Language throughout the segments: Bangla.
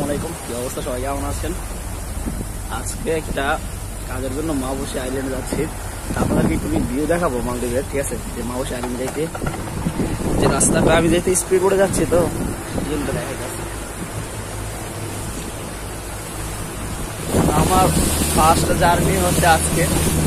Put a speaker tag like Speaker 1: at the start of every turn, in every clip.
Speaker 1: আসসালামু আলাইকুম, কি অবস্থা? সবাই কেমন আছেন? আজকে একটা কাজের জন্য মাফুশি আইল্যান্ডে যাচ্ছি। আপনাদেরকে একটু ভিডিও দেখাবো মালদ্বীপের, ঠিক আছে? যে মাফুশি আইল্যান্ড যাইতে যে রাস্তাটা আমি যেতে স্পিড করে যাচ্ছি, তো দেখা যাচ্ছে আমার ফার্স্ট জার্নি হচ্ছে আজকে।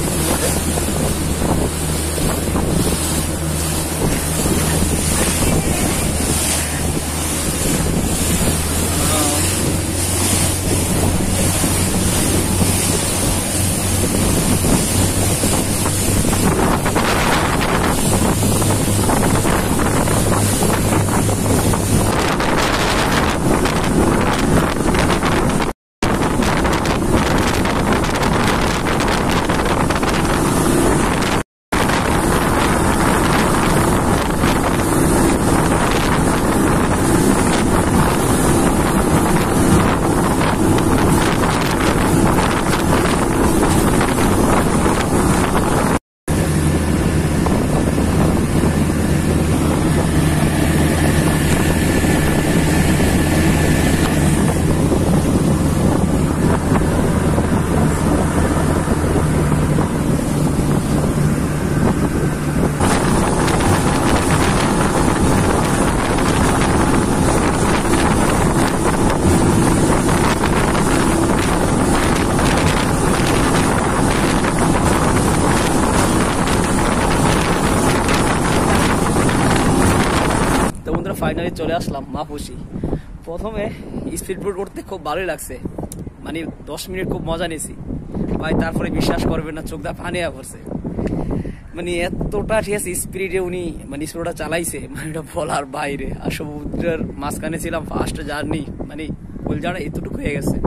Speaker 1: ফাইনালি চলে আসলাম মাফুশি। প্রথমে স্পিড বোট করতে খুব ভালোই লাগছে, মানে 10 মিনিট খুব মজা নিয়েছি ভাই। তারপরে বিশ্বাস করবে না, চোখ দা পানি পড়ছে, মানে এতটা ঠিক আছে স্পিডে উনি মানে স্পিডটা চালাইছে, মানে এটা বলার বাইরে। আর সমুদ্রের মাঝখানে ছিলাম, ফার্স্ট জার্নি, মানে কলজাটা এতটুকু হয়ে গেছে।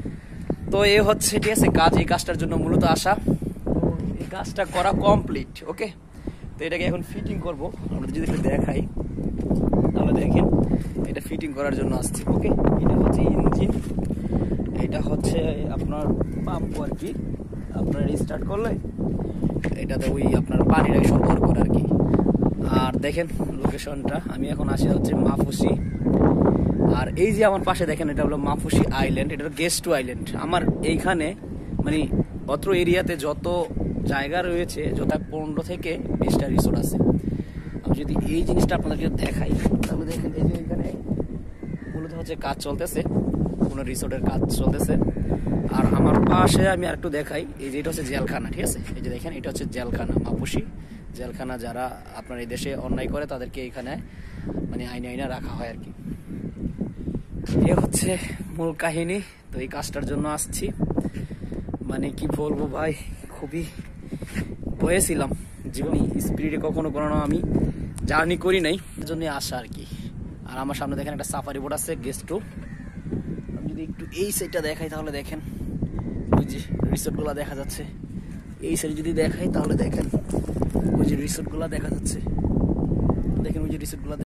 Speaker 1: তো এ হচ্ছে ঠিক আছে কাজ, এই কাজটার জন্য মূলত আসা। এই কাজটা করা কমপ্লিট, ওকে। তো এটাকে এখন ফিটিং করবো। আমরা যদি একটু দেখাই তাহলে দেখেন, এটা ফিটিং করার জন্য আসছি, ওকে। এটা হচ্ছে ইঞ্জিন, এটা হচ্ছে আপনার পাম্প আর কি। আপনার স্টার্ট করলে এটাতে ওই আপনার পানিটাকে সরবরাহ করে আর কি। আর দেখেন লোকেশনটা, আমি এখন আসি হচ্ছে মাফুশি। আর এই যে আমার পাশে দেখেন, এটা হলো মাফুশি আইল্যান্ড, এটা গেস্ট টু আইল্যান্ড। আমার এইখানে মানে অত্র এরিয়াতে যত জায়গা রয়েছে, যত 15 থেকে 20টা রিসোর্ট আছে। আমি যদি এই জিনিসটা আপনাদেরকে দেখাই তাহলে দেখেন, এই যে এখানে মূলত হচ্ছে কাজ চলতেছে, কোনো রিসোর্টের কাজ চলতেছে। আর আমার পাশে আমি আরেকটু দেখাই, এই যে এটা হচ্ছে জেলখানা, ঠিক আছে? এই যে দেখেন, এটা হচ্ছে জেলখানা, মাফুশি জেলখানা। যারা আপনার এই দেশে অন্যায় করে তাদেরকে এখানে মানে আইনে রাখা হয় আর কি। এ হচ্ছে মূল কাহিনী। তো এই কাজটার জন্য আসছি, মানে কি বলবো ভাই, খুবই ভয়েছিলাম জীবনে। স্পিডে কখনো আমি জার্নি করি নাই, এর জন্য আসা আর কি। আর আমার সামনে দেখেন একটা সাফারি বোট আছে, গেস্ট টু। আমি যদি একটু এই সাইডটা দেখাই তাহলে দেখেন, ওই যে রিসোর্টগুলো দেখা যাচ্ছে। এই সাইড যদি দেখাই তাহলে দেখেন, ওই যে রিসোর্টগুলো দেখা যাচ্ছে। দেখেন ওই যে রিসোর্টগুলো।